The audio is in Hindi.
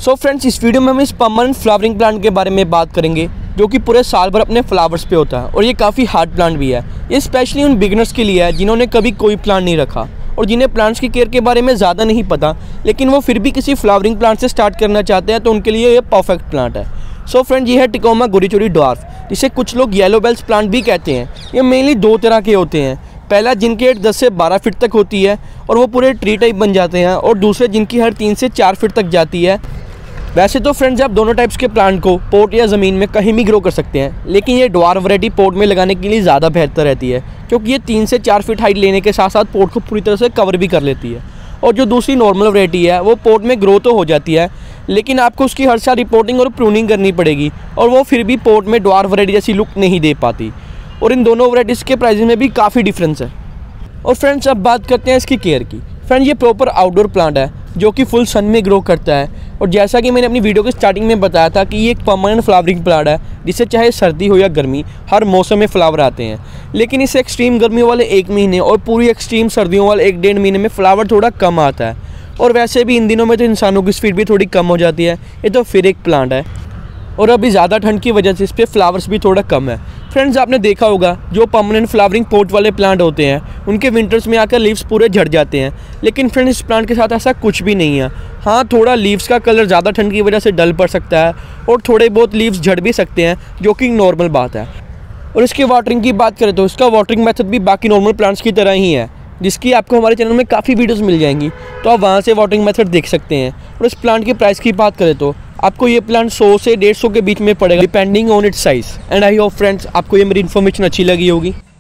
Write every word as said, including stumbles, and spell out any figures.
सो फ्रेंड्स, इस वीडियो में हम इस परमानेंट फ्लावरिंग प्लांट के बारे में बात करेंगे जो कि पूरे साल भर अपने फ्लावर्स पे होता है और ये काफ़ी हार्ड प्लांट भी है। ये स्पेशली उन बिगिनर्स के लिए है जिन्होंने कभी कोई प्लांट नहीं रखा और जिन्हें प्लांट्स की केयर के बारे में ज़्यादा नहीं पता, लेकिन वो फिर भी किसी फ्लावरिंग प्लांट से स्टार्ट करना चाहते हैं, तो उनके लिए ये परफेक्ट प्लांट है। सो फ्रेंड, ये है टिकोमा गोरीचोरी ड्वार्फ, जिसे कुछ लोग येलो बेल्स प्लांट भी कहते हैं। ये मेनली दो तरह के होते हैं। पहला जिनकी हाइट दस से बारह फीट तक होती है और वो पूरे ट्री टाइप बन जाते हैं, और दूसरे जिनकी हाइट तीन से चार फीट तक जाती है। वैसे तो फ्रेंड्स, आप दोनों टाइप्स के प्लांट को पोट या ज़मीन में कहीं भी ग्रो कर सकते हैं, लेकिन ये ड्वार्फ वैरायटी पोट में लगाने के लिए ज़्यादा बेहतर रहती है, क्योंकि ये तीन से चार फीट हाइट लेने के साथ साथ पोट को पूरी तरह से कवर भी कर लेती है। और जो दूसरी नॉर्मल वैरायटी है वो पोट में ग्रो तो हो जाती है, लेकिन आपको उसकी हर साल रिपोर्टिंग और प्रूनिंग करनी पड़ेगी, और वो फिर भी पोट में ड्वार्फ वैरायटी जैसी लुक नहीं दे पाती। और इन दोनों वैरायटीज़ के प्राइस में भी काफ़ी डिफरेंस है। और फ्रेंड्स, अब बात करते हैं इसकी केयर की। फ्रेंड, ये प्रॉपर आउटडोर प्लांट है जो कि फुल सन में ग्रो करता है, और जैसा कि मैंने अपनी वीडियो के स्टार्टिंग में बताया था कि ये एक परमानेंट फ्लावरिंग प्लांट है, जिससे चाहे सर्दी हो या गर्मी हर मौसम में फ्लावर आते हैं। लेकिन इसे एक्सट्रीम गर्मियों वाले एक महीने और पूरी एक्सट्रीम सर्दियों वाले एक डेढ़ महीने में फ्लावर थोड़ा कम आता है। और वैसे भी इन दिनों में तो इंसानों की स्पीड भी थोड़ी कम हो जाती है। ये तो फिर एक प्लांट है, और अभी ज़्यादा ठंड की वजह से इस पर फ्लावर्स भी थोड़ा कम है। फ्रेंड्स, आपने देखा होगा जो परमानेंट फ्लावरिंग पोट वाले प्लांट होते हैं उनके विंटर्स में आकर लीव्स पूरे झड़ जाते हैं, लेकिन फ्रेंड्स इस प्लांट के साथ ऐसा कुछ भी नहीं है। हाँ, थोड़ा लीव्स का कलर ज़्यादा ठंड की वजह से डल पड़ सकता है और थोड़े बहुत लीव्स झड़ भी सकते हैं, जो कि नॉर्मल बात है। और इसकी वाटरिंग की बात करें तो इसका वाटरिंग मेथड भी बाकी नॉर्मल प्लांट्स की तरह ही है, जिसकी आपको हमारे चैनल में काफ़ी वीडियोस मिल जाएंगी, तो आप वहाँ से वाटरिंग मेथड देख सकते हैं। और इस प्लांट की प्राइस की बात करें तो आपको ये प्लांट सौ से डेढ़ सौ के बीच में पड़ेगा, depending on its size. And I hope friends आपको ये मेरी इन्फॉर्मेशन अच्छी लगी होगी।